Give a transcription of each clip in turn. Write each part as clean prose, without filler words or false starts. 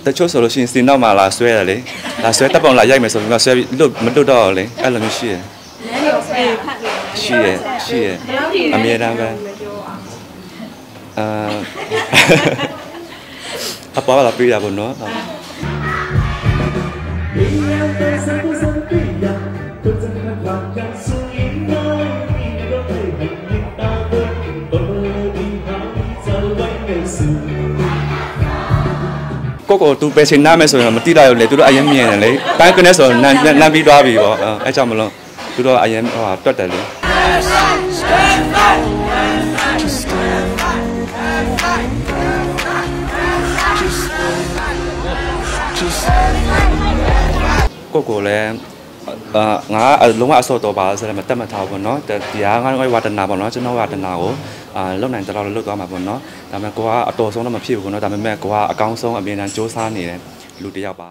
တချို့ဆိုလို့ရှိရင်စင်တော့မှလာဆွဲတယ်လေလာဆွဲတပ်ပုံလာရိုက်မယ်ဆိုပြီးမှဆွဲပြီးလို့မလွတ်တော့လေအဲ့လိုမျိုးရှိတယ်ရှိရအမြဲတမ်းပဲအပေါ်လာပြေးတာပေါ့နော်ကိုသူပဲရှင်နားမယ်ဆိုရင်မတိလိုက်ဘူးလေသူတို့အရင်မြင်တယ်လေတိုင်းကနေဆိုနန်းပြီးသွားပြီပေါ့အဲကြောင့်မလို့သူတို့အရင်တွတ်တယ်လေကိုလည်းငါလုံးဝအစောတော်ပါဆိုလည်းမတက်မထားဘူးเนาะတရားငါဝါဒနာပေါ့เนาะကျွန်တော်ဝါဒနာကိုလုံနိုင်တော့လွတ်သွားမှာပေါ့เนาะဒါပေမဲ့ကိုကအတော်ဆုံးတော့မဖြစ်ဘူးเนาะဒါပေမဲ့ကိုကအကောင်းဆုံးအမြဲတမ်းစူးစမ်းနေတဲ့လူတစ်ယောက်ပါ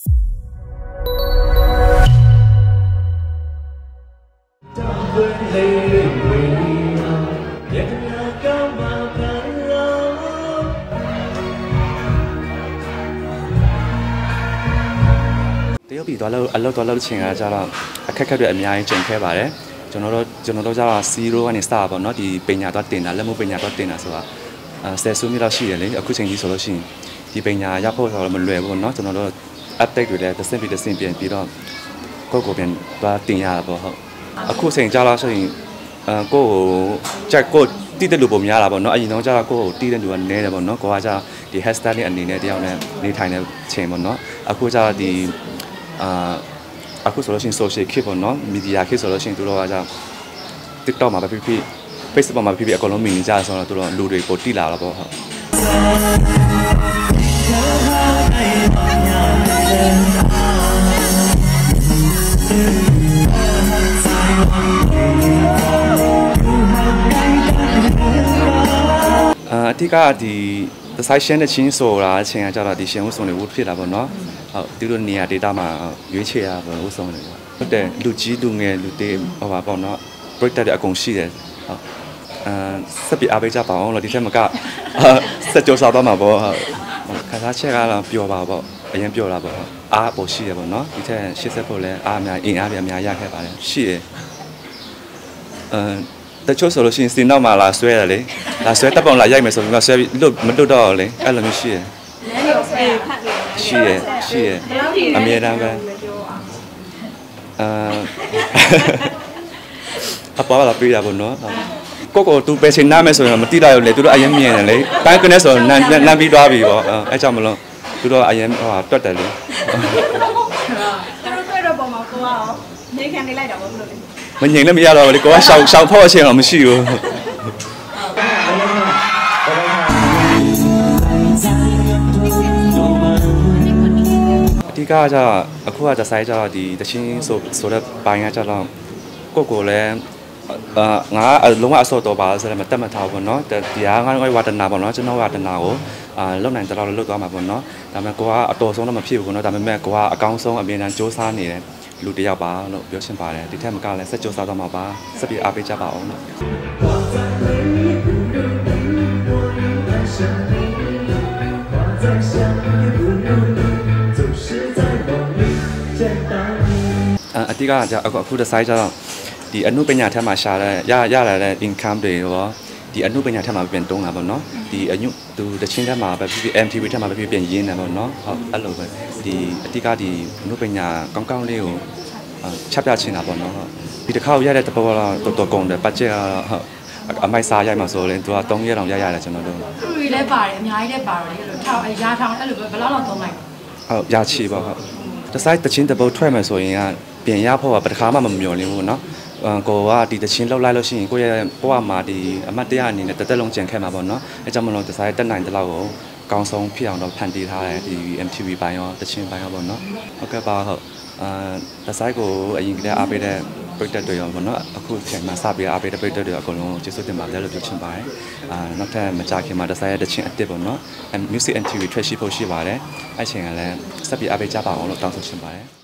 တရုတ်ပြည်သွားလို့အလုပ်သွားလုပ်ချင်တာကြတော့အခက်အခဲတွေအများကြီးကျင်ခဲ့ပါတယ်ကျွန်တော်တို့ကျတော့0ကနေစတာပေါ့နော်ဒီပညာသွားတင်တာလက်မှုပညာသွားတင်တာဆိုတာ10စုမိလောက်ရှိတယ်လေအခုချိန်ကြီးဆိုလို့ရှိရင်ဒီပညာရဖို့ဆိုတော့မလွယ်ဘူးเนาะကျွန်တော်တို့ update တွေလည်းတစ်ဆင့်ပြန်ပြီးတော့ကိုပြန်သွားတင်ရတာပေါ့ဟုတ်အခုချိန်ကြတော့ဆိုရင်ကိုကြက်ကိုတီးတဲ့လူပုံများလာပေါ့เนาะအရင်တော့ကြတော့ကိုတီးတဲ့လူကနည်းတယ်ပေါ့เนาะကိုကကြဒီ hairstyle လေးအနေနဲ့တယောက်နဲ့နေထိုင်တဲ့ချိန်ပေါ့เนาะအခုကြတော့ဒီအခုဆိုလို့ရှိရင် social ခေတ်ပေါ့နော် media ခေတ်ဆိုလို့ရှိရင်တို့တော့က TikTok မှာပဲဖြစ်ဖြစ် Facebook မှာပဲဖြစ်ဖြစ်အကုန်လုံးမြင်နေကြဆိုတော့တို့တော့လူတွေပိုတိလာတော့ပေါ့ဟုတ်အတိကဒီThe session နဲ့ချင်းဆိုတာအချိန်ကကြတော့ဒီရှင်ဥဆောင်တွေဝတ်ဖြစ်တာပေါ့နော်ဟုတ်သူတို့နေရာ data မှာရွေးချယ်ရပါဥဆောင်တွေဟုတ်တယ်လူကြီးလူငယ်လူတေးဟောပါပေါ့နော် break တဲ့အကုန်ရှိတယ်ဟုတ်စက်ပြအားပေးကြပါအောင်လို့ဒီထက်မကစက်ကြောစားတော့မှာပေါ့ဟုတ်ခါစားချက်ကတော့ပျော်ပါပေါ့အရင်ပျော်တာပေါ့အားပေါ်ရှိတယ်ပေါ့နော်ဒီထက်ရှေ့ဆက်ဖို့လဲအားအများအင်အားတွေအများရခဲ့ပါတယ်ရှိတယ်တချို့ဆိုလို့ရှိရင်စင်တော့မှလာဆွဲတယ်လေလာဆွဲတပ်ပုံလာရိုက်မယ်ဆိုပြီးမှဆွဲပြီးလို့မလွတ်တော့လေအဲ့လိုမျိုးရှိတယ်ရှိရအမြဲတမ်းပဲအပေါ်လာပြေးတာပေါ့နော်ကိုသူပဲရှင်နားမယ်ဆိုရင်မတိလိုက်ဘူးလေသူတို့အရင်မြင်တယ်လေတိုင်းကနေဆိုနန်းပြီးသွားပြီပေါ့အဲကြောင့်မလို့သူတို့အရင်တွတ်တယ်လေသူတို့တွေ့တော့ပုံမှာကိုရောနေခံနေလိုက်တာပေါ့ဘယ်လိုလဲမငြိမ်လည်းမရတော့ဘူးလေကိုကရှောင်ဖောက်အချင်းတော့မရှိဘူးအဓိကကအခုကဒီဆိုင်ကျတော့ဒီတချင်းဆိုတဲ့ဘိုင်းကကျတော့ကိုလည်းငါလုံးဝအစောတော်ပါဆိုလည်းမတက်မထားဘူးเนาะတရားငါဝါဒနာပေါ့เนาะကျွန်တော်ဝါဒနာကိုလုံနိုင်တော့လွတ်သွားမှာပေါ့เนาะဒါပေမဲ့ကိုကအတော်ဆုံးတော့မဖြစ်ဘူးเนาะဒါပေမဲ့ကိုကအကောင်းဆုံးအမြဲတမ်းစူးစမ်းနေတဲ့လူတစ်ယောက်ပါလို့ပြောချင်ပါတယ်ဒီထက်မကလည်းစက်ကြိုးစားတော့မှာပါစက်ပြီးအားပေးကြပါအောင်လို့အတိကကြအခုဒီ site ကျတော့ဒီအနုပညာထက်မှာရှာတဲ့ရလာတဲ့ income တွေရောဒီအနုပညာထက်မှာပြန်တုံးတာပေါ့နော်ဒီအညုသူတချင်းထက်မှာပဲဖြစ်ဖြစ် MTV ထက်မှာပဲဖြစ်ပြန်ရင်းနေပေါ့နော်ဟုတ်အဲ့လိုပဲဒီအတိကဒီအနုပညာကောင်းကောင်းလေးကိုချပြချင်တာပေါ့နော်ဟုတ်ဒီတစ်ခါရတဲ့တဘောတော့တော်ကုန်တယ်ဘတ်ဂျက်ဟုတ်အမိုက်စားရိုက်မှာဆိုရင်သူက3ရက်တောင်ရရတယ်ကျွန်တော်တို့သူတွေလည်းပါတယ်အများကြီးလည်းပါတယ်အဲ့လိုထောင်ရာထောင်အဲ့လိုပဲဘယ်လောက်သုံးလိုက်ဟုတ်ရချီပါဟုတ်ဒီ site တချင်းတဘောထွက်မယ်ဆိုရင်ကပြင်ရဖို့ကပထမမှမမျှော်လင့်ဘူးเนาะကိုကဒီတချင်းလောက်လိုက်လို့ရှိရင်ကိုရဲ့ဘဝမှာဒီအမတ်တရားအနေနဲ့တက်လုံးကြံခဲ့မှာပေါ့เนาะအဲကြောင့်မလို့ဒီဆိုင်တက်နိုင်တဲ့လောက်ကိုကောင်းဆုံးဖြစ်အောင်တော့ဖန်တီးထားတယ်ဒီ MTV ဘိုင်းရောတချင်းဘိုင်းရောပေါ့เนาะဟုတ်ကဲ့ပါဟုတ်ဒီဆိုင်ကိုအရင်ကတည်းကအားပေးတဲ့ပရိသတ်တွေရောပေါ့เนาะအခုချိန်မှာစပြီးအားပေးတဲ့ပရိသတ်တွေအကုန်လုံးကျေးဇူးတင်ပါတယ်လို့ပြောချင်ပါတယ်နောက်ထပ်မကြခင်မှာဒီဆိုင်ရဲ့တချင်းအစ်စ်ပေါ့เนาะ Music MTV ထွက်ရှိဖို့ရှိပါတယ်အဲချိန်ကလည်းဆက်ပြီးအားပေးကြပါအောင်လို့တောင်းဆိုချင်ပါတယ်